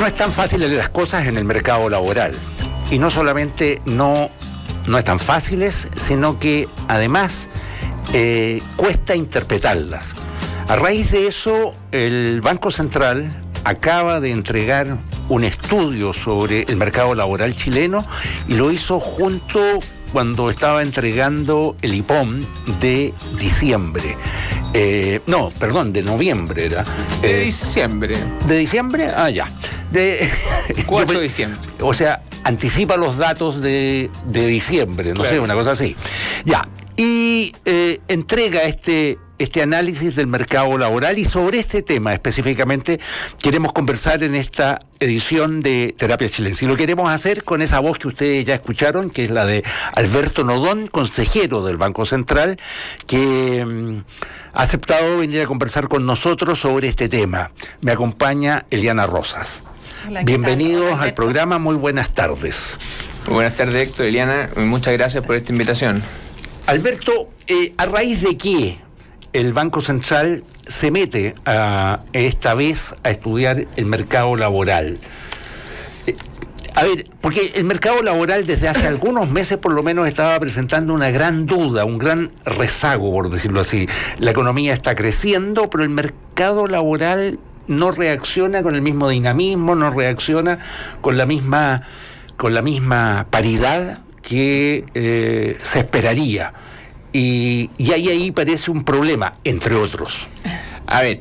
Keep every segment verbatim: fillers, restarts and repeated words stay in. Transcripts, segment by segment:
No están fáciles las cosas en el mercado laboral. Y no solamente no, no están fáciles, sino que además eh, cuesta interpretarlas. A raíz de eso, el Banco Central acaba de entregar un estudio sobre el mercado laboral chileno y lo hizo junto cuando estaba entregando el I P O M de diciembre. Eh, no, perdón, de noviembre era. De eh, diciembre. ¿De diciembre? Ah, ya. De cuatro de diciembre. O sea, anticipa los datos de, de diciembre, no claro. sé, una cosa así. Ya. Y eh, entrega este, este análisis del mercado laboral, y sobre este tema específicamente queremos conversar en esta edición de Terapia Chilensis. Y lo queremos hacer con esa voz que ustedes ya escucharon, que es la de Alberto Nodón, consejero del Banco Central, que mm, ha aceptado venir a conversar con nosotros sobre este tema. Me acompaña Eliana Rosas. Hola, bienvenidos Hola, al programa, muy buenas tardes. Muy buenas tardes, Héctor, Eliana, muchas gracias por esta invitación. Alberto, eh, ¿a raíz de qué el Banco Central se mete a, esta vez a estudiar el mercado laboral? Eh, a ver, porque el mercado laboral desde hace algunos meses por lo menos estaba presentando una gran duda, un gran rezago, por decirlo así. La economía está creciendo, pero el mercado laboral no reacciona con el mismo dinamismo, no reacciona con la misma, con la misma paridad que eh, se esperaría. Y, y ahí, ahí parece un problema, entre otros. A ver,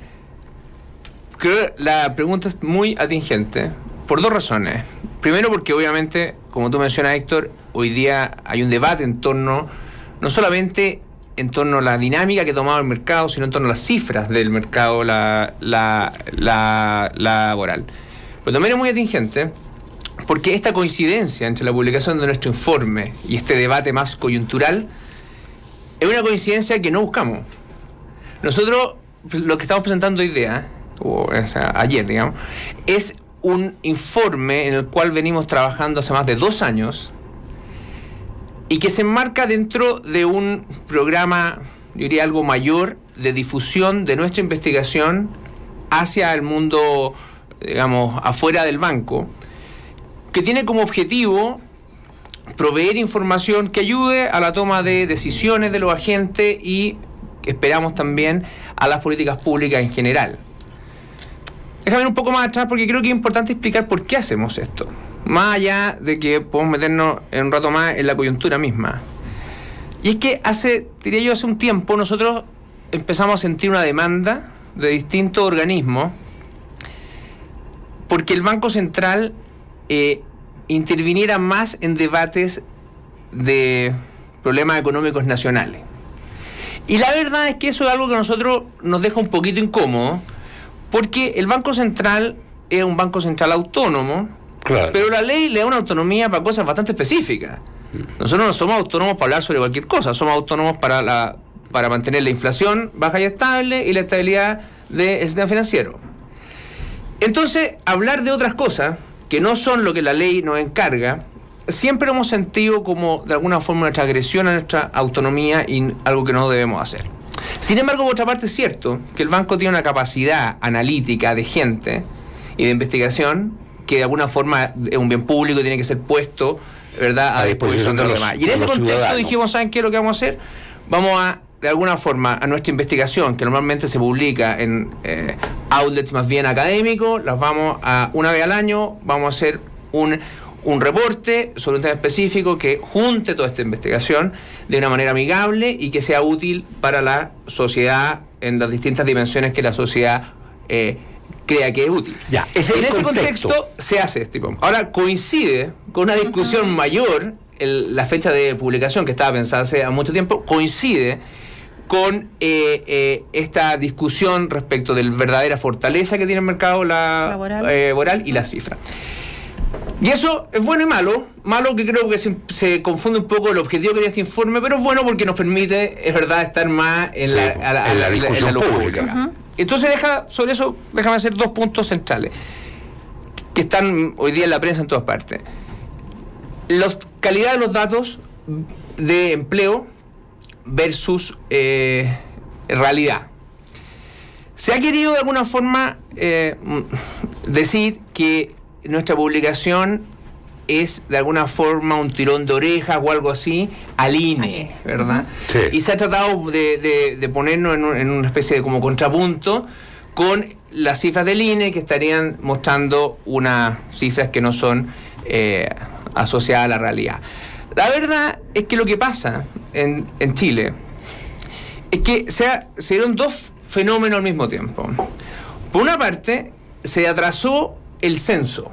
creo que la pregunta es muy atingente por dos razones. Primero, porque obviamente, como tú mencionas, Héctor, hoy día hay un debate en torno, no solamente en torno a la dinámica que ha tomado el mercado, sino en torno a las cifras del mercado la, la, la, la laboral. Pero también es muy atingente porque esta coincidencia entre la publicación de nuestro informe y este debate más coyuntural es una coincidencia que no buscamos. Nosotros, lo que estamos presentando hoy día, o, o sea, ayer, digamos, es un informe en el cual venimos trabajando hace más de dos años y que se enmarca dentro de un programa, yo diría algo mayor, de difusión de nuestra investigación hacia el mundo, digamos, afuera del banco, que tiene como objetivo proveer información que ayude a la toma de decisiones de los agentes y esperamos también a las políticas públicas en general. Déjame ir un poco más atrás porque creo que es importante explicar por qué hacemos esto, más allá de que podemos meternos en un rato más en la coyuntura misma. Y es que hace, diría yo, hace un tiempo nosotros empezamos a sentir una demanda de distintos organismos porque el Banco Central Eh, interviniera más en debates de problemas económicos nacionales. Y la verdad es que eso es algo que a nosotros nos deja un poquito incómodo, porque el Banco Central es un Banco Central autónomo, claro, pero la ley le da una autonomía para cosas bastante específicas. Nosotros no somos autónomos para hablar sobre cualquier cosa, somos autónomos para, la, para mantener la inflación baja y estable y la estabilidad del sistema financiero. Entonces, hablar de otras cosas que no son lo que la ley nos encarga, siempre hemos sentido como de alguna forma una transgresión a nuestra autonomía y algo que no debemos hacer. Sin embargo, por otra parte, es cierto que el banco tiene una capacidad analítica de gente y de investigación que de alguna forma es un bien público y tiene que ser puesto, ¿verdad?, a disposición de los demás. Y en ese contexto ciudadanos. dijimos, ¿saben qué es lo que vamos a hacer? Vamos a, de alguna forma, a nuestra investigación, que normalmente se publica en eh, outlets más bien académicos, las vamos a, una vez al año, vamos a hacer un, un reporte sobre un tema específico que junte toda esta investigación de una manera amigable y que sea útil para la sociedad en las distintas dimensiones que la sociedad eh, crea que es útil. Ya, en ese contexto. contexto se hace este tipo. Ahora coincide con una discusión uh-huh. mayor, el, la fecha de publicación que estaba pensada hace mucho tiempo, coincide con eh, eh, esta discusión respecto de la verdadera fortaleza que tiene el mercado la, laboral. Eh, laboral y la cifra. Y eso es bueno y malo. Malo que creo que se, se confunde un poco el objetivo que tiene este informe, pero es bueno porque nos permite, es verdad, estar más en sí, la, a la, en la, la discusión en la, en la pública. pública. Uh-huh. Entonces, deja, sobre eso, déjame hacer dos puntos centrales que están hoy día en la prensa en todas partes. La calidad de los datos de empleo versus eh, realidad. Se ha querido de alguna forma eh, decir que nuestra publicación es de alguna forma un tirón de orejas o algo así al I N E, ¿verdad? Sí. Y se ha tratado de, de, de ponernos en, un, en una especie de como contrapunto con las cifras del I N E, que estarían mostrando unas cifras que no son eh, asociadas a la realidad. La verdad es que lo que pasa en, en Chile es que se, ha, se dieron dos fenómenos al mismo tiempo. Por una parte, se atrasó el censo.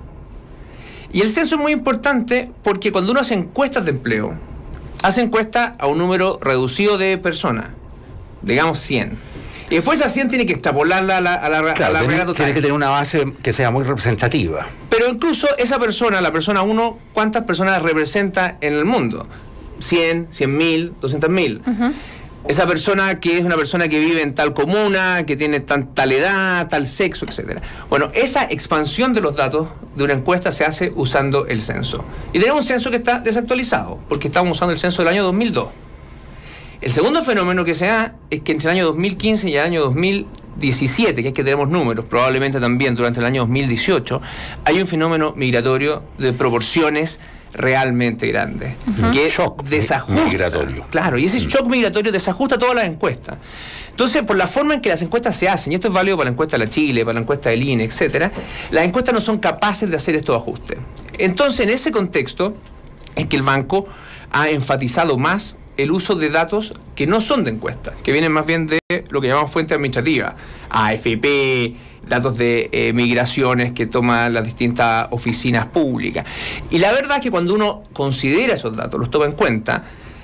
Y el censo es muy importante porque cuando uno hace encuestas de empleo, hace encuestas a un número reducido de personas, digamos cien. Y después a cien tiene que extrapolarla a la, a la, claro, a la tiene, regla total. Tiene que tener una base que sea muy representativa. Pero incluso esa persona, la persona uno, ¿cuántas personas representa en el mundo? cien, cien mil, doscientos mil. Uh-huh. Esa persona que es una persona que vive en tal comuna, que tiene tan, tal edad, tal sexo, etcétera. Bueno, esa expansión de los datos de una encuesta se hace usando el censo. Y tenemos un censo que está desactualizado, porque estamos usando el censo del año dos mil dos. El segundo fenómeno que se da es que entre el año dos mil quince y el año dos mil diecisiete, que es que tenemos números, probablemente también durante el año dos mil dieciocho, hay un fenómeno migratorio de proporciones realmente grande, uh-huh. que shock desajusta, migratorio. Claro, y ese uh-huh. shock migratorio desajusta todas las encuestas. Entonces, por la forma en que las encuestas se hacen, y esto es válido para la encuesta de la Chile, para la encuesta del I N E, etcétera, las encuestas no son capaces de hacer estos ajustes. Entonces, en ese contexto, es que el banco ha enfatizado más el uso de datos que no son de encuestas, que vienen más bien de lo que llamamos fuente administrativa, A F P, datos de eh, migraciones que toman las distintas oficinas públicas. Y la verdad es que cuando uno considera esos datos, los toma en cuenta,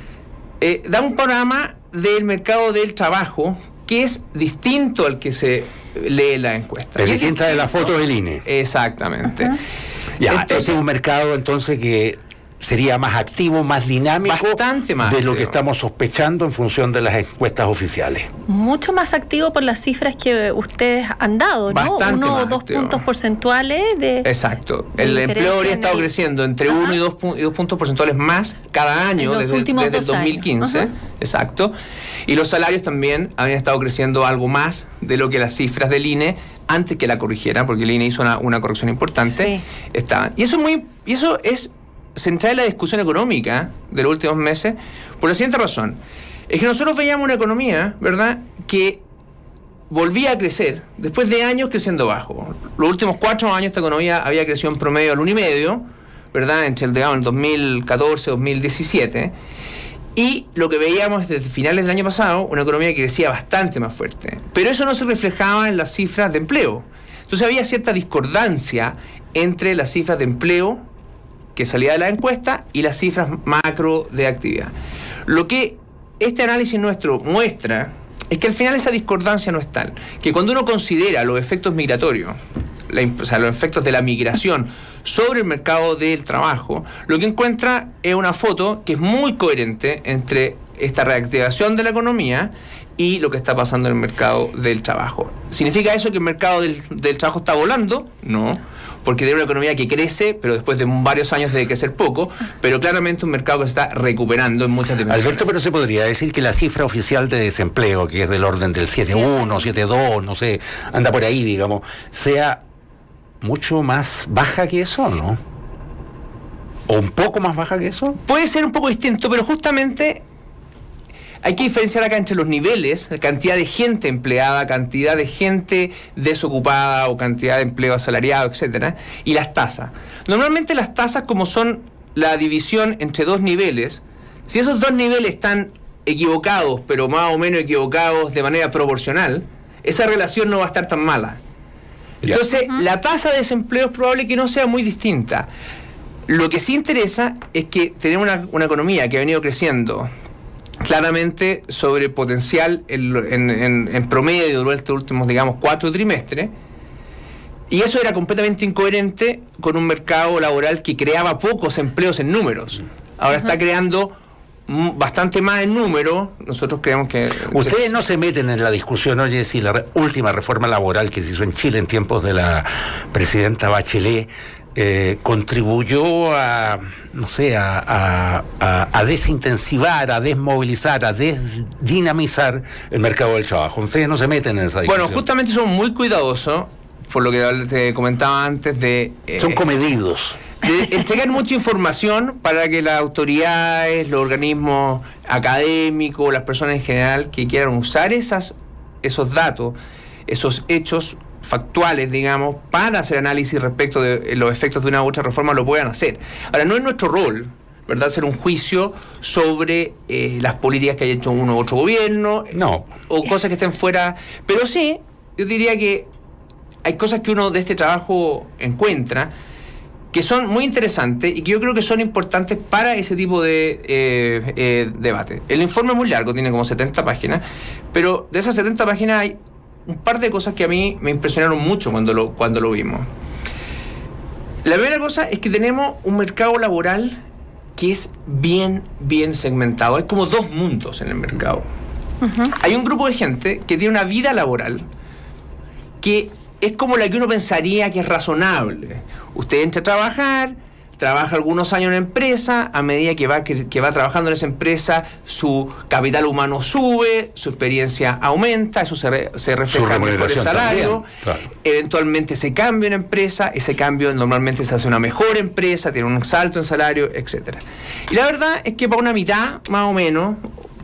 eh, da un panorama del mercado del trabajo que es distinto al que se lee en la encuesta. Es distinta de la foto del I N E. Exactamente. Uh-huh. Ya, entonces, ese es un mercado entonces que sería más activo, más dinámico, bastante más de lo activo. que estamos sospechando en función de las encuestas oficiales. Mucho más activo por las cifras que ustedes han dado, ¿no? Bastante Uno o dos activo. puntos porcentuales de... Exacto. De el empleo habría estado el... creciendo entre Ajá. uno y dos, y dos puntos porcentuales más cada año desde, desde el dos mil quince. Exacto. Y los salarios también habrían estado creciendo algo más de lo que las cifras del I N E antes que la corrigieran, porque el I N E hizo una, una corrección importante. Sí. Estaban. Y eso es muy... Y eso es central en la discusión económica de los últimos meses, por la siguiente razón. Es que nosotros veíamos una economía, ¿verdad?, que volvía a crecer después de años creciendo bajo. Los últimos cuatro años esta economía había crecido en promedio al uno y medio, ¿verdad?, entre el, digamos, el dos mil catorce dos mil diecisiete. Y lo que veíamos desde finales del año pasado, una economía que crecía bastante más fuerte. Pero eso no se reflejaba en las cifras de empleo. Entonces había cierta discordancia entre las cifras de empleo que salía de la encuesta y las cifras macro de actividad. Lo que este análisis nuestro muestra es que al final esa discordancia no es tal, que cuando uno considera los efectos migratorios, la, o sea, los efectos de la migración sobre el mercado del trabajo, lo que encuentra es una foto que es muy coherente entre esta reactivación de la economía y lo que está pasando en el mercado del trabajo. ¿Significa eso que el mercado del, del trabajo está volando? No, porque tiene una economía que crece, pero después de varios años de crecer poco, pero claramente un mercado que se está recuperando en muchas dimensiones. Alberto, pero se podría decir que la cifra oficial de desempleo, que es del orden del siete punto uno, siete punto dos, no sé, anda por ahí, digamos, sea mucho más baja que eso, ¿no? ¿O un poco más baja que eso? Puede ser un poco distinto, pero justamente hay que diferenciar acá entre los niveles, la cantidad de gente empleada, cantidad de gente desocupada o cantidad de empleo asalariado, etcétera, y las tasas. Normalmente las tasas, como son la división entre dos niveles, si esos dos niveles están equivocados, pero más o menos equivocados de manera proporcional, esa relación no va a estar tan mala. Entonces, uh-huh. la tasa de desempleo es probable que no sea muy distinta. Lo que sí interesa es que tenemos una, una economía que ha venido creciendo claramente sobre potencial en, en, en, en promedio durante los últimos, digamos, cuatro trimestres, y eso era completamente incoherente con un mercado laboral que creaba pocos empleos en números. Ahora uh-huh. está creando bastante más en número. Nosotros creemos que... Ustedes no se meten en la discusión, oye, si la re- última reforma laboral que se hizo en Chile en tiempos de la presidenta Bachelet Eh, contribuyó a, no sé, a, a, a, a desintensivar, a desmovilizar, a desdinamizar el mercado del trabajo. Ustedes no se meten en esa discusión. Bueno, justamente somos muy cuidadosos por lo que te comentaba antes, de... Eh, Son comedidos. De entregar mucha información para que las autoridades, los organismos académicos, las personas en general que quieran usar esas, esos datos, esos hechos factuales, digamos, para hacer análisis respecto de los efectos de una u otra reforma, lo puedan hacer. Ahora, no es nuestro rol, ¿verdad?, hacer un juicio sobre eh, las políticas que haya hecho uno u otro gobierno, no, o cosas que estén fuera, pero sí, yo diría que hay cosas que uno de este trabajo encuentra que son muy interesantes y que yo creo que son importantes para ese tipo de eh, eh, debate. El informe es muy largo, tiene como setenta páginas, pero de esas setenta páginas hay un par de cosas que a mí me impresionaron mucho cuando lo, cuando lo vimos. La primera cosa es que tenemos un mercado laboral que es bien, bien segmentado. Hay como dos mundos en el mercado. Uh-huh. Hay un grupo de gente que tiene una vida laboral que es como la que uno pensaría que es razonable. Usted entra a trabajar, trabaja algunos años en la empresa, a medida que va, que, que va trabajando en esa empresa, su capital humano sube, su experiencia aumenta, eso se, re, se refleja en mejores salarios, claro. Eventualmente se cambia en empresa, ese cambio normalmente se hace una mejor empresa, tiene un salto en salario, etcétera. Y la verdad es que para una mitad, más o menos,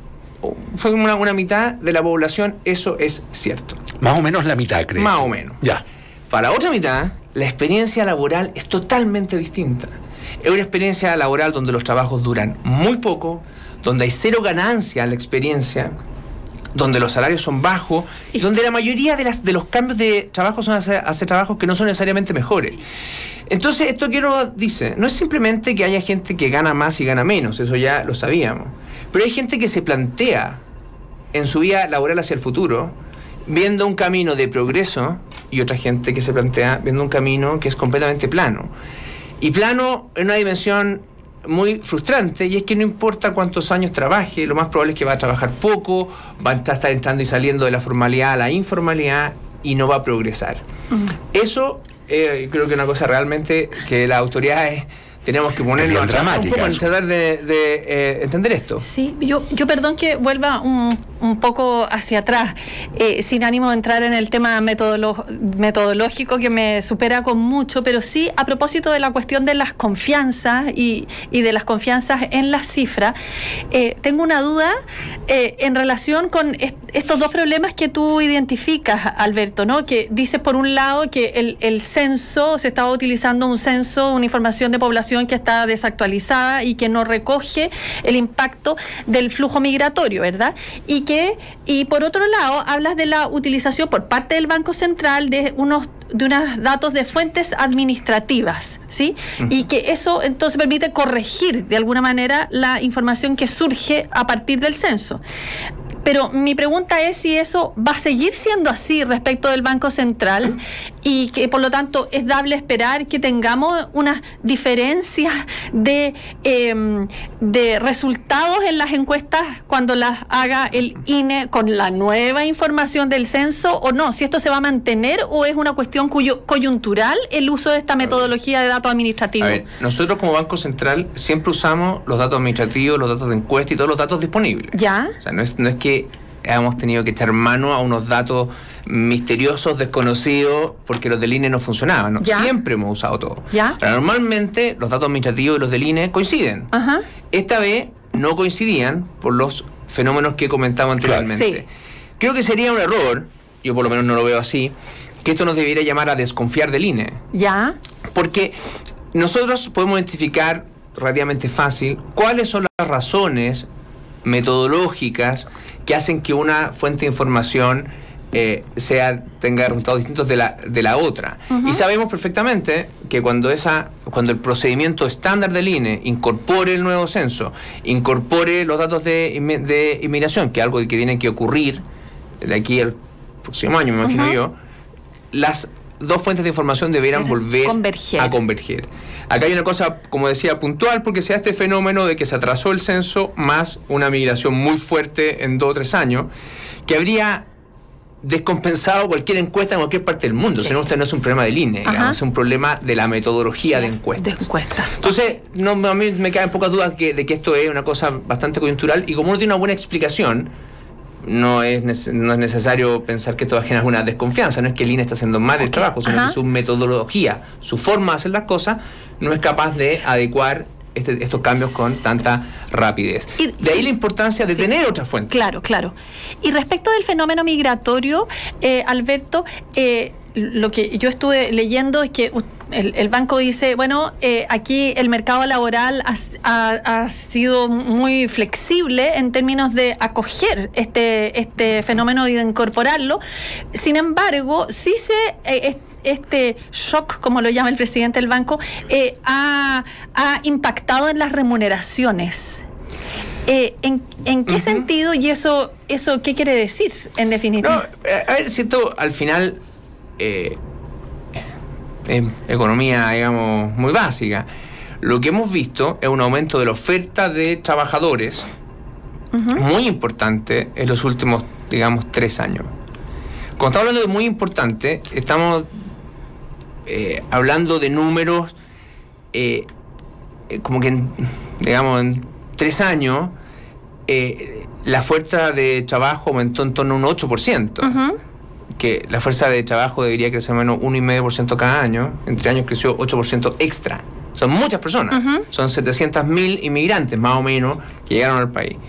fue una, una mitad de la población, eso es cierto. Más o menos la mitad, creo. Más o menos. Ya. Para la otra mitad, la experiencia laboral es totalmente distinta. Es una experiencia laboral donde los trabajos duran muy poco, donde hay cero ganancia en la experiencia, donde los salarios son bajos y donde la mayoría de, las, de los cambios de trabajo son hacia, hacia trabajos que no son necesariamente mejores. Entonces, esto que uno dice, no es simplemente que haya gente que gana más y gana menos, eso ya lo sabíamos, pero hay gente que se plantea en su vida laboral hacia el futuro viendo un camino de progreso y otra gente que se plantea viendo un camino que es completamente plano. Y plano en una dimensión muy frustrante, y es que no importa cuántos años trabaje, lo más probable es que va a trabajar poco, va a estar entrando y saliendo de la formalidad a la informalidad y no va a progresar. Uh-huh. Eso eh, creo que es una cosa realmente que las autoridades tenemos que ponerlo un poco para tratar de, de eh, entender esto. Sí, yo, yo perdón que vuelva un, un poco hacia atrás, eh, sin ánimo de entrar en el tema metodolo- metodológico que me supera con mucho, pero sí a propósito de la cuestión de las confianzas y, y de las confianzas en las cifras, eh, tengo una duda eh, en relación con est- estos dos problemas que tú identificas, Alberto, ¿no? Que dices por un lado que el, el censo, se estaba utilizando un censo, una información de población que está desactualizada y que no recoge el impacto del flujo migratorio, ¿verdad? Y que, y por otro lado, hablas de la utilización por parte del Banco Central de unos de unos datos de fuentes administrativas, ¿sí? Uh-huh. Y que eso entonces permite corregir de alguna manera la información que surge a partir del censo. Pero mi pregunta es si eso va a seguir siendo así respecto del Banco Central y que por lo tanto es dable esperar que tengamos unas diferencias de, eh, de resultados en las encuestas cuando las haga el I N E con la nueva información del censo o no, si esto se va a mantener o es una cuestión cuyo, coyuntural el uso de esta metodología de datos administrativos. A ver, nosotros como Banco Central siempre usamos los datos administrativos, los datos de encuesta y todos los datos disponibles. ¿Ya? O sea, no es, no es que hemos tenido que echar mano a unos datos misteriosos, desconocidos, porque los del I N E no funcionaban, ¿no? Siempre hemos usado todo. ¿Ya? Pero normalmente los datos administrativos y los del I N E coinciden. Ajá. Esta vez no coincidían por los fenómenos que comentaba anteriormente. Sí. Creo que sería un error, yo por lo menos no lo veo así, que esto nos debiera llamar a desconfiar del I N E. ¿Ya? Porque nosotros podemos identificar relativamente fácil cuáles son las razones metodológicas que hacen que una fuente de información eh, sea, tenga resultados distintos de la, de la otra. Uh-huh. Y sabemos perfectamente que cuando esa, cuando el procedimiento estándar del I N E incorpore el nuevo censo, incorpore los datos de, de inmigración, que es algo que tiene que ocurrir de aquí al próximo año, me imagino uh-huh. yo, las dos fuentes de información deberán Pero volver converger. a converger. Acá hay una cosa, como decía, puntual, porque se da este fenómeno de que se atrasó el censo más una migración muy fuerte en dos o tres años, que habría descompensado cualquier encuesta en cualquier parte del mundo. Sí. O sea, esto no es un problema del I N E, digamos, es un problema de la metodología sí, de encuestas. De encuesta. Entonces, no, a mí me quedan pocas dudas que, de que esto es una cosa bastante coyuntural, y como uno tiene una buena explicación, no es, no es necesario pensar que esto va a generar una desconfianza. No es que el I N E está haciendo mal el okay. trabajo, sino Ajá. que su metodología, su forma de hacer las cosas, no es capaz de adecuar este, estos cambios con tanta rapidez. Y, de ahí la importancia de sí, tener otras fuentes. Claro, claro. Y respecto del fenómeno migratorio, eh, Alberto, eh, lo que yo estuve leyendo es que el, el banco dice, bueno, eh, aquí el mercado laboral ha, ha, ha sido muy flexible en términos de acoger este, este fenómeno y de incorporarlo. Sin embargo, sí se... Eh, este shock, como lo llama el presidente del banco, eh, ha, ha impactado en las remuneraciones. Eh, ¿en, ¿En qué uh-huh. sentido? Y eso, eso, ¿qué quiere decir, en definitiva? No, a ver, si esto al final... Eh, en economía, digamos, muy básica, lo que hemos visto es un aumento de la oferta de trabajadores uh-huh. muy importante en los últimos, digamos, tres años. Cuando estamos hablando de muy importante, estamos eh, hablando de números eh, eh, como que, en, digamos, en tres años eh, la fuerza de trabajo aumentó en torno a un ocho por ciento. Uh-huh. Que la fuerza de trabajo debería crecer menos uno coma cinco por ciento cada año. En tres años creció ocho por ciento extra. Son muchas personas. Uh-huh. Son setecientos mil inmigrantes, más o menos, que llegaron al país.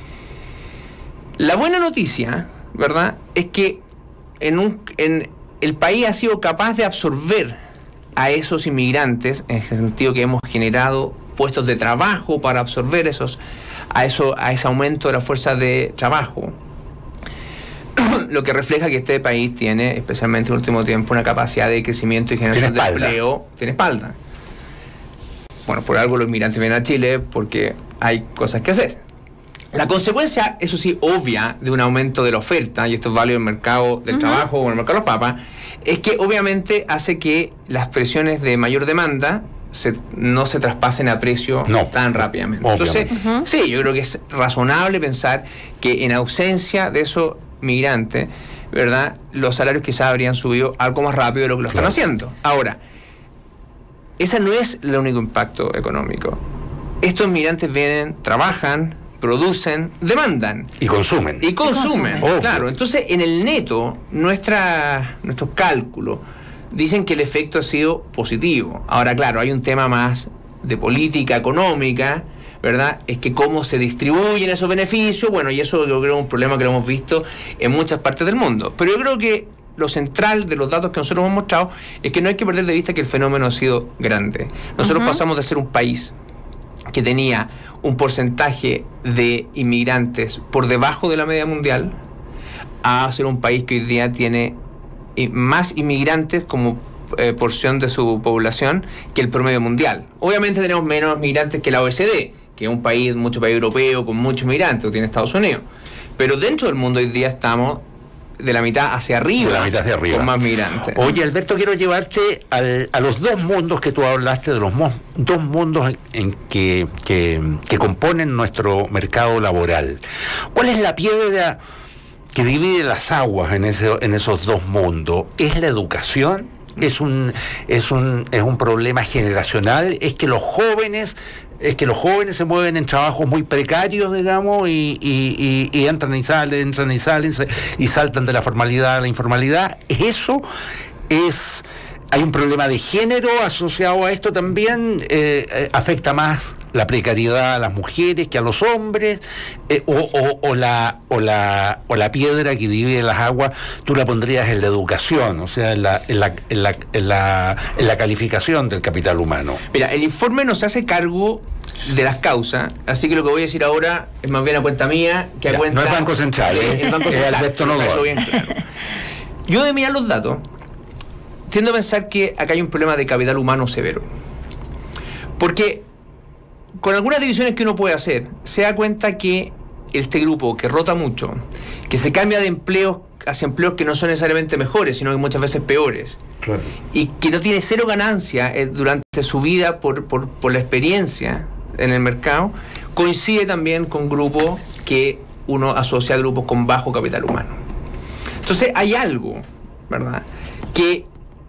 La buena noticia, ¿verdad?, es que en, un, en el país ha sido capaz de absorber a esos inmigrantes, en el sentido que hemos generado puestos de trabajo para absorber esos, a, eso, a ese aumento de la fuerza de trabajo. Lo que refleja que este país tiene, especialmente en el último tiempo, una capacidad de crecimiento y generación de empleo. Tiene espalda. Bueno, por algo los inmigrantes vienen a Chile, porque hay cosas que hacer. La consecuencia, eso sí, obvia, de un aumento de la oferta, y esto es válido en el mercado del uh-huh. trabajo o en el mercado de los papas, es que obviamente hace que las presiones de mayor demanda se, no se traspasen a precio no, tan rápidamente. Obviamente. Entonces, uh-huh. sí, yo creo que es razonable pensar que en ausencia de eso migrantes, ¿verdad?, los salarios quizás habrían subido algo más rápido de lo que lo claro. están haciendo. Ahora, ese no es el único impacto económico. Estos migrantes vienen, trabajan, producen, demandan. Y consumen. Y consumen, y consumen. Claro. Entonces, en el neto, nuestra, nuestros cálculos dicen que el efecto ha sido positivo. Ahora, claro, hay un tema más de política económica, ¿verdad? Es que cómo se distribuyen esos beneficios, bueno, y eso yo creo que es un problema que lo hemos visto en muchas partes del mundo. Pero yo creo que lo central de los datos que nosotros hemos mostrado es que no hay que perder de vista que el fenómeno ha sido grande. Nosotros uh-huh. pasamos de ser un país que tenía un porcentaje de inmigrantes por debajo de la media mundial a ser un país que hoy día tiene más inmigrantes como eh, porción de su población que el promedio mundial. Obviamente tenemos menos migrantes que la O E C D, que es un país, mucho país europeo con muchos migrantes, que tiene Estados Unidos. Pero dentro del mundo hoy día estamos de la mitad hacia arriba, de la mitad hacia arriba, con más migrantes. Oye, Alberto, quiero llevarte al, a los dos mundos que tú hablaste, de los mo- dos mundos en, en que, que, que componen nuestro mercado laboral. ¿Cuál es la piedra que divide las aguas en, ese, en esos dos mundos? ¿Es la educación? ¿Es un, es un, es un problema generacional? ¿Es que los jóvenes... es que los jóvenes se mueven en trabajos muy precarios, digamos, y, y, y, y entran y salen, entran y salen, se, y saltan de la formalidad a la informalidad? ¿Es eso? ¿Es, hay un problema de género asociado a esto también? Eh, eh, ¿Afecta más la precariedad a las mujeres que a los hombres? Eh, o, o, o, la, o, la, o la piedra que divide las aguas tú la pondrías en la educación, o sea, en la, en la, en la, en la, en la calificación del capital humano. Mira, el informe nos hace cargo de las causas, así que lo que voy a decir ahora es más bien a cuenta mía que a ya, cuenta... No es Banco Central, ¿eh? El Banco Central. Alberto Novoa. Bien claro. Yo de mirar los datos tiendo a pensar que acá hay un problema de capital humano severo, porque con algunas divisiones que uno puede hacer se da cuenta que este grupo que rota mucho, que se cambia de empleos hacia empleos que no son necesariamente mejores, sino que muchas veces peores, claro, y que no tiene cero ganancia eh, durante su vida por, por, por la experiencia en el mercado, coincide también con grupos que uno asocia a grupos con bajo capital humano. Entonces hay algo, ¿verdad?, que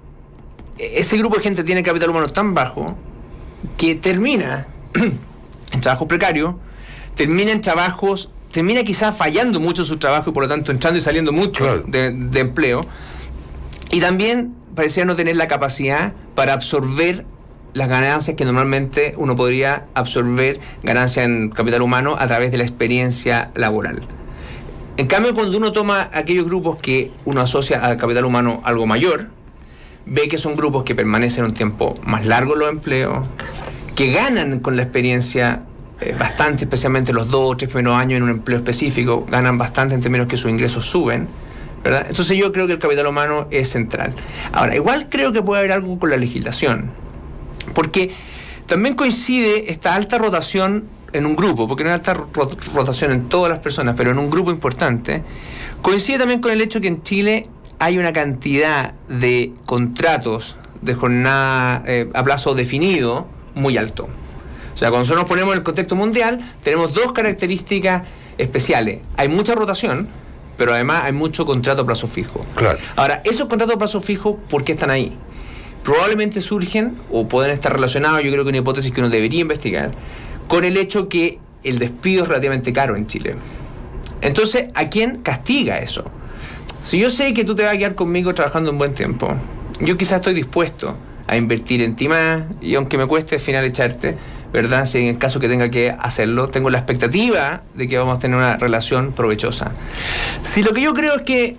ese grupo de gente tiene capital humano tan bajo que termina en trabajos precarios, termina en trabajos termina quizás fallando mucho en su trabajo y por lo tanto entrando y saliendo mucho claro. de, de empleo. Y también parecía no tener la capacidad para absorber las ganancias que normalmente uno podría absorber, ganancias en capital humano, a través de la experiencia laboral. En cambio, cuando uno toma aquellos grupos que uno asocia al capital humano algo mayor, ve que son grupos que permanecen un tiempo más largo en los empleos, que ganan con la experiencia eh, bastante, especialmente los dos o tres primeros años en un empleo específico, ganan bastante en términos que sus ingresos suben, ¿verdad? Entonces yo creo que el capital humano es central. Ahora, igual creo que puede haber algo con la legislación, porque también coincide esta alta rotación en un grupo, porque no hay alta rotación en todas las personas, pero en un grupo importante, coincide también con el hecho que en Chile hay una cantidad de contratos de jornada eh, a plazo definido muy alto. O sea, cuando nosotros nos ponemos en el contexto mundial, tenemos dos características especiales. Hay mucha rotación, pero además hay mucho contrato a plazo fijo. Claro. Ahora, esos contratos a plazo fijo, ¿por qué están ahí? Probablemente surgen, o pueden estar relacionados, yo creo que una hipótesis que uno debería investigar, con el hecho que el despido es relativamente caro en Chile. Entonces, ¿a quién castiga eso? Si yo sé que tú te vas a quedar conmigo trabajando un buen tiempo, yo quizás estoy dispuesto a invertir en ti más, y aunque me cueste al final echarte, ¿verdad? Si en el caso que tenga que hacerlo, tengo la expectativa de que vamos a tener una relación provechosa. Si lo que yo creo es que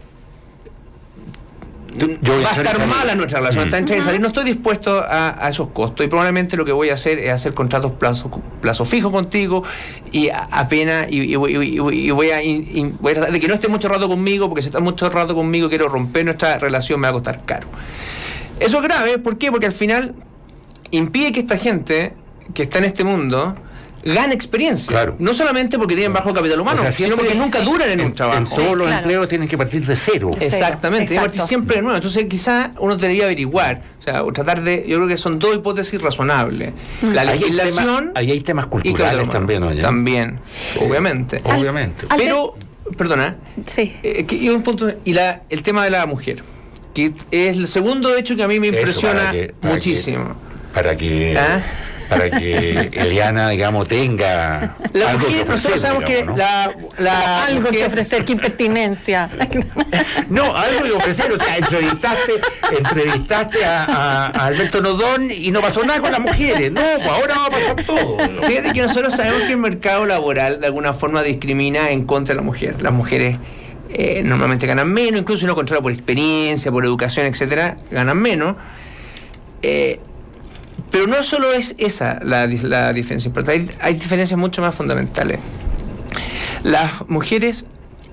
yo va a estar mala nuestra relación, está entre y salir, no estoy dispuesto a, a esos costos, y probablemente lo que voy a hacer es hacer contratos plazo, plazo fijo contigo, y apenas y, y, y, y voy, a, y voy a tratar de que no esté mucho rato conmigo, porque si está mucho rato conmigo quiero romper nuestra relación, me va a costar caro. Eso es grave, ¿por qué? Porque al final impide que esta gente que está en este mundo gana experiencia. Claro. No solamente porque tienen bajo capital humano, o sea, sino porque nunca duran en, en un trabajo. En todos los claro. empleos tienen que partir de cero. De cero. Exactamente, tienen que partir siempre de nuevo. Entonces quizás uno debería averiguar, o sea, o tratar de, yo creo que son dos hipótesis razonables. Mm. La legislación... Ahí hay, tema, ahí hay temas culturales también, ¿no? También, sí. obviamente. Al, obviamente. Pero, perdona, sí. eh, que, y un punto, y la, el tema de la mujer, que es el segundo hecho que a mí me impresiona Eso, para que, para muchísimo. Que, para que... ¿Ah? Para que Eliana, digamos, tenga la algo mujer, que ofrecer. Nosotros sabemos digamos, que ¿no? la, la algo mujer... que ofrecer, qué impertinencia. No, algo que ofrecer. O sea, entrevistaste, entrevistaste a, a, a Alberto Nodón y no pasó nada con las mujeres. No, pues ahora va a pasar todo. Fíjate que nosotros sabemos que el mercado laboral de alguna forma discrimina en contra de la mujer. Las mujeres eh, normalmente ganan menos, incluso si uno controla por experiencia, por educación, etcétera, ganan menos. Eh, Pero no solo es esa la, la diferencia, pero hay, hay diferencias mucho más fundamentales. Las mujeres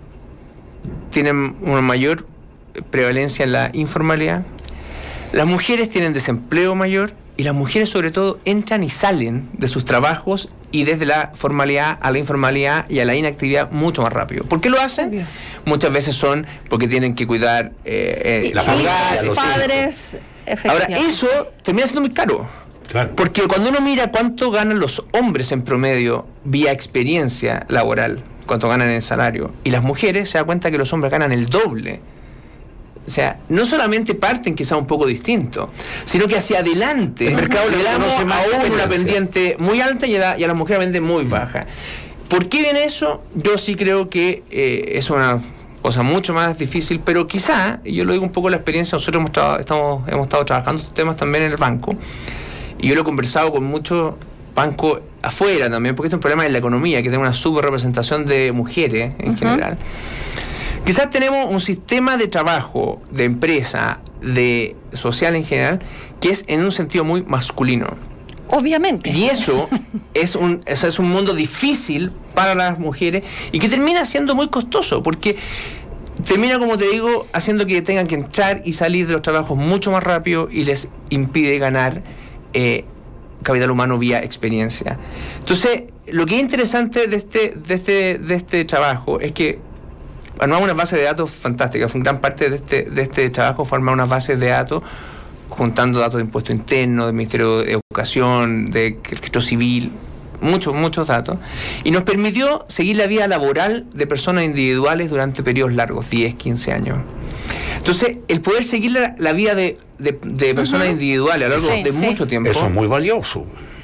tienen una mayor prevalencia en la informalidad, las mujeres tienen desempleo mayor, y las mujeres sobre todo entran y salen de sus trabajos y desde la formalidad a la informalidad y a la inactividad mucho más rápido. ¿Por qué lo hacen? Obvio. Muchas veces son porque tienen que cuidar eh, eh, la familia, los padres. Ahora, eso termina siendo muy caro. Claro. Porque cuando uno mira cuánto ganan los hombres en promedio vía experiencia laboral, cuánto ganan en salario, y las mujeres, se da cuenta que los hombres ganan el doble. O sea, no solamente parten quizá un poco distinto, sino que hacia adelante el mercado le damos aún una pendiente muy alta y a, la, y a las mujeres pendiente muy baja. ¿Por qué viene eso? Yo sí creo que eh, es una cosa mucho más difícil, pero quizá, y yo lo digo un poco la experiencia, nosotros hemos, traba, estamos, hemos estado trabajando estos temas también en el banco, y yo lo he conversado con muchos bancos afuera también, porque este es un problema de la economía, que tiene una subrepresentación de mujeres en uh-huh. general. Quizás tenemos un sistema de trabajo, de empresa, de social en general, que es en un sentido muy masculino. Obviamente. Y eso es un, eso es un mundo difícil para las mujeres y que termina siendo muy costoso, porque termina, como te digo, haciendo que tengan que entrar y salir de los trabajos mucho más rápido y les impide ganar eh, capital humano vía experiencia. Entonces, lo que es interesante de este, de este, de este trabajo es que armamos una base de datos fantástica. Fue gran parte de este, de este trabajo fue armar unas bases de datos juntando datos de impuesto interno, del Ministerio de Educación, de registro civil, muchos, muchos datos, y nos permitió seguir la vida laboral de personas individuales durante periodos largos, diez, quince años. Entonces, el poder seguir la, la vida de, de, de personas uh-huh. individuales a lo largo sí, de sí. mucho tiempo... Eso es muy valioso.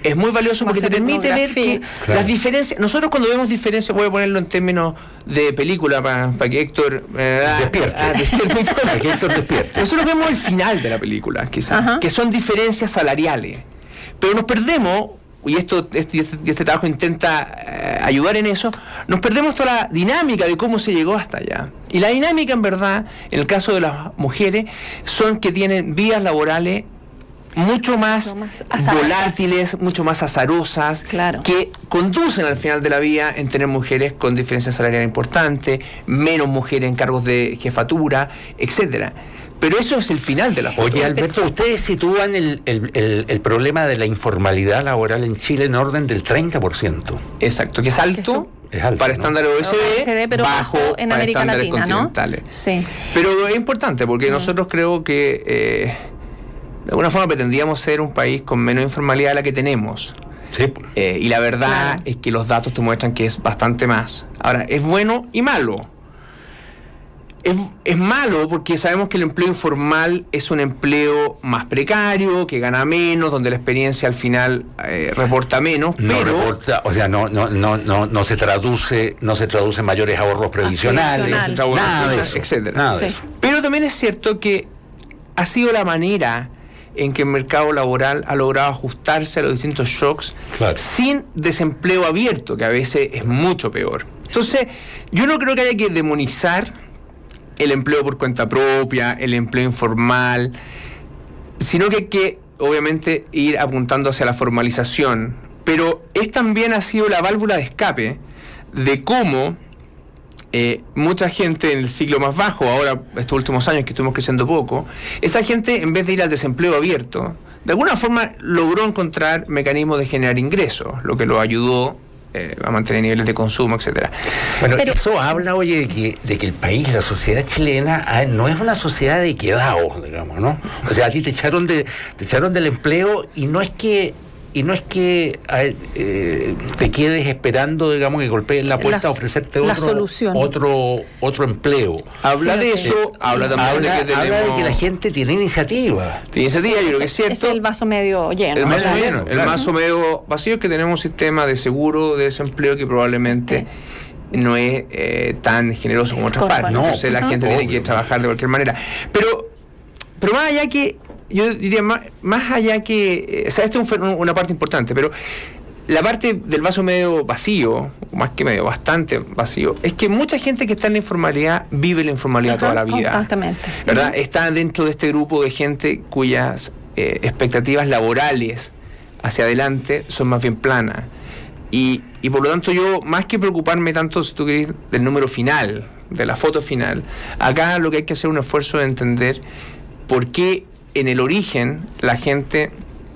es muy valioso porque te permite ver que claro. las diferencias, nosotros cuando vemos diferencias, voy a ponerlo en términos de película para, para que Héctor eh, despierte, ah, despierte. Para que Héctor despierte. Nosotros vemos el final de la película, quizás, que son diferencias salariales, pero nos perdemos, y esto este, este trabajo intenta eh, ayudar en eso, nos perdemos toda la dinámica de cómo se llegó hasta allá. Y la dinámica, en verdad, en el caso de las mujeres, son que tienen vidas laborales mucho más, más volátiles, mucho más azarosas, claro. que conducen al final de la vida en tener mujeres con diferencias salariales importantes, menos mujeres en cargos de jefatura, etcétera. Pero eso es el final de la foto. Oye, Alberto, ustedes sitúan el, el, el, el problema de la informalidad laboral en Chile en orden del treinta por ciento. Exacto, que es alto. Es alto, para ¿no? estándares O E C D, pero bajo en para América estándares Latina, continentales. ¿no? Sí. Pero es importante porque mm. nosotros creo que eh, de alguna forma pretendíamos ser un país con menos informalidad de la que tenemos. Sí. Eh, y la verdad claro. es que los datos te muestran que es bastante más. Ahora, es bueno y malo. Es, es malo porque sabemos que el empleo informal es un empleo más precario, que gana menos, donde la experiencia al final eh, reporta menos, no pero reporta, o sea, no, no, no, no, no se traduce, no se traduce en mayores ahorros previsionales, previsional. no se traduce nada de eso, etcétera. Nada sí. de eso. Pero también es cierto que ha sido la manera en que el mercado laboral ha logrado ajustarse a los distintos shocks, claro. sin desempleo abierto, que a veces es mucho peor. Entonces, yo no creo que haya que demonizar el empleo por cuenta propia, el empleo informal, sino que hay que, obviamente, ir apuntando hacia la formalización. Pero es también ha sido la válvula de escape de cómo eh, mucha gente en el ciclo más bajo, ahora estos últimos años que estuvimos creciendo poco, esa gente, en vez de ir al desempleo abierto, de alguna forma logró encontrar mecanismos de generar ingresos, lo que lo ayudó Eh, a mantener niveles de consumo, etcétera. Bueno, pero eso habla, oye, de que, de que el país, la sociedad chilena, ah, no es una sociedad de quedaos, digamos, ¿no? O sea, a ti te echaron de, te echaron del empleo y no es que y no es que eh, te quedes esperando, digamos, que golpeen la puerta la, a ofrecerte otro, la solución. otro otro empleo. Habla sí, de okay. eso, habla también habla, de que tenemos... habla de que la gente tiene iniciativa. Tiene iniciativa, sí, yo creo que es cierto. Es el vaso medio lleno. El vaso ¿verdad? lleno, el claro. vaso medio vacío es que tenemos un sistema de seguro de desempleo que probablemente sí. no es eh, tan generoso como otras partes. No, entonces la uh-huh. gente tiene que trabajar de cualquier manera. Pero, pero más allá que... Yo diría, más, más allá que... O sea, esto es un, una parte importante, pero la parte del vaso medio vacío, más que medio, bastante vacío, es que mucha gente que está en la informalidad vive la informalidad Ajá, toda la vida. Constantemente. ¿Verdad? Uh-huh. Está dentro de este grupo de gente cuyas eh, expectativas laborales hacia adelante son más bien planas. Y, y por lo tanto yo, más que preocuparme tanto, si tú querés, del número final, de la foto final, acá lo que hay que hacer es un esfuerzo de entender por qué en el origen la gente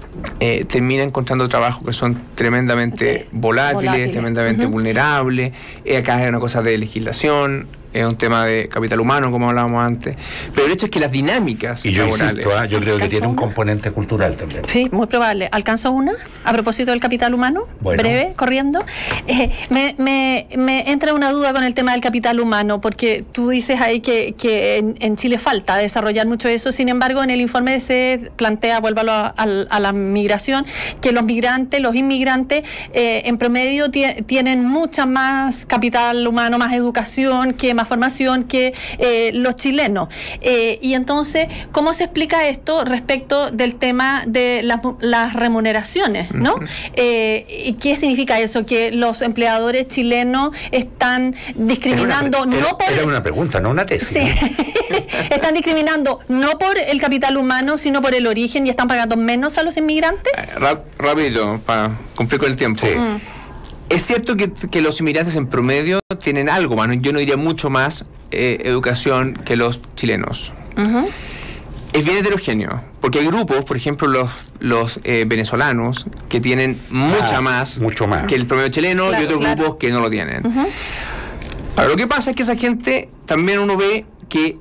eh, termina encontrando trabajos que son tremendamente okay. volátiles, Volátil. tremendamente uh-huh. vulnerables. Eh, acá hay una cosa de legislación, es un tema de capital humano, como hablábamos antes. Pero el hecho es que las dinámicas y yo laborales... Insisto, ¿eh? yo creo que tiene un componente cultural también. Sí, muy probable. ¿Alcanzo una? A propósito del capital humano, bueno. breve, corriendo. Eh, me, me, me entra una duda con el tema del capital humano, porque tú dices ahí que, que en, en Chile falta desarrollar mucho eso. Sin embargo, en el informe se plantea, vuélvalo a, a, a la migración, que los migrantes, los inmigrantes, eh, en promedio t- tienen mucha más capital humano, más educación, que más formación que eh, los chilenos. Eh, y entonces, ¿cómo se explica esto respecto del tema de la, las remuneraciones, ¿no? Uh-huh. Eh, ¿y qué significa eso? Que los empleadores chilenos están discriminando era una, no era, por... Era una pregunta, no una tesis. Sí. ¿no? Están discriminando no por el capital humano, sino por el origen, y están pagando menos a los inmigrantes. Eh, rap, rápido, para cumplir con el tiempo. Sí. Mm. Es cierto que, que los inmigrantes en promedio tienen algo más, yo no diría mucho más eh, educación que los chilenos. Uh-huh. Es bien heterogéneo, porque hay grupos, por ejemplo los, los eh, venezolanos, que tienen mucha ah, más, mucho más que el promedio chileno, claro, y otros claro. grupos que no lo tienen. Uh-huh. Ahora, lo que pasa es que esa gente, también uno ve que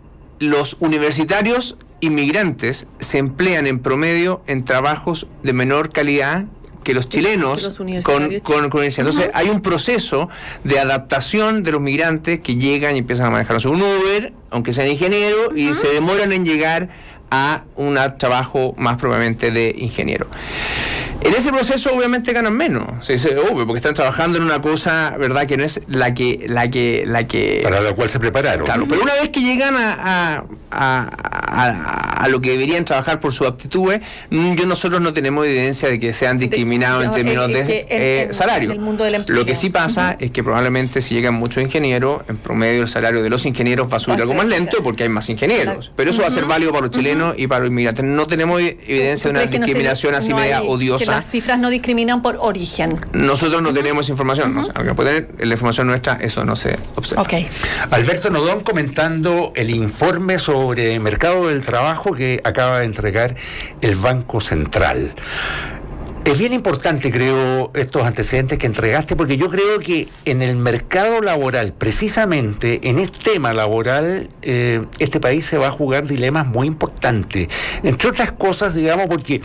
los universitarios inmigrantes se emplean en promedio en trabajos de menor calidad que los chilenos que los con, con, con universidad. Entonces, uh-huh. hay un proceso de adaptación de los migrantes que llegan y empiezan a manejar un Uber, aunque sean ingenieros, uh-huh. y se demoran en llegar a un trabajo más probablemente de ingeniero. En ese proceso obviamente ganan menos, sí, sí, obvio, porque están trabajando en una cosa, ¿verdad?, que no es la que, la que, la que para la cual se prepararon. Claro, pero una vez que llegan a, a, a, a, a lo que deberían trabajar por sus aptitudes, yo nosotros no tenemos evidencia de que sean discriminados de, en términos de eh, eh, en, salario. En el mundo del empleo. Lo que sí pasa uh-huh. es que probablemente si llegan muchos ingenieros, en promedio el salario de los ingenieros va a subir algo más lento porque hay más ingenieros. Pero eso uh-huh. va a ser válido para los chilenos uh-huh. y para los inmigrantes. No tenemos evidencia de una discriminación no se, así no media hay, odiosa. Que las cifras no discriminan por origen. Nosotros no uh-huh. tenemos información. Uh-huh. No sé, aunque puede tener la información nuestra, eso no se observa. Okay. Alberto Nodón comentando el informe sobre mercado del trabajo que acaba de entregar el Banco Central. Es bien importante, creo, estos antecedentes que entregaste, porque yo creo que en el mercado laboral, precisamente en este tema laboral, eh, este país se va a jugar dilemas muy importantes. Entre otras cosas, digamos, porque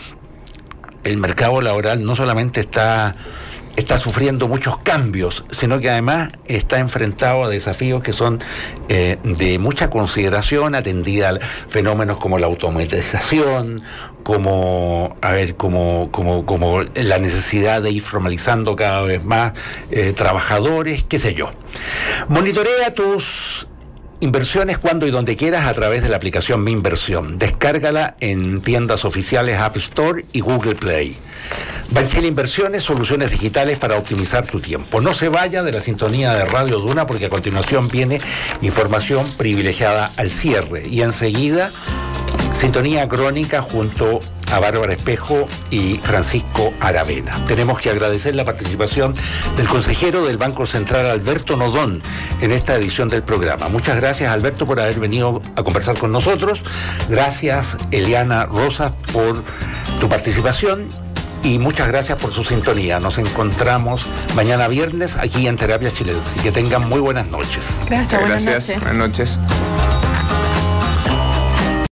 el mercado laboral no solamente está... está sufriendo muchos cambios, sino que además está enfrentado a desafíos que son eh, de mucha consideración, atendida a fenómenos como la automatización, como a ver, como, como, como la necesidad de ir formalizando cada vez más eh, trabajadores, qué sé yo. Monitorea tus inversiones cuando y donde quieras a través de la aplicación Mi Inversión. Descárgala en tiendas oficiales App Store y Google Play. Banchile Inversiones, soluciones digitales para optimizar tu tiempo. No se vaya de la sintonía de Radio Duna porque a continuación viene información privilegiada al cierre y enseguida sintonía crónica junto a Bárbara Espejo y Francisco Aravena. Tenemos que agradecer la participación del consejero del Banco Central, Alberto Nodón, en esta edición del programa. Muchas gracias, Alberto, por haber venido a conversar con nosotros. Gracias, Eliana Rosas, por tu participación. Y muchas gracias por su sintonía. Nos encontramos mañana viernes aquí en Terapia Chilense. Que tengan muy buenas noches. Gracias, buenas gracias. noches. Buenas noches.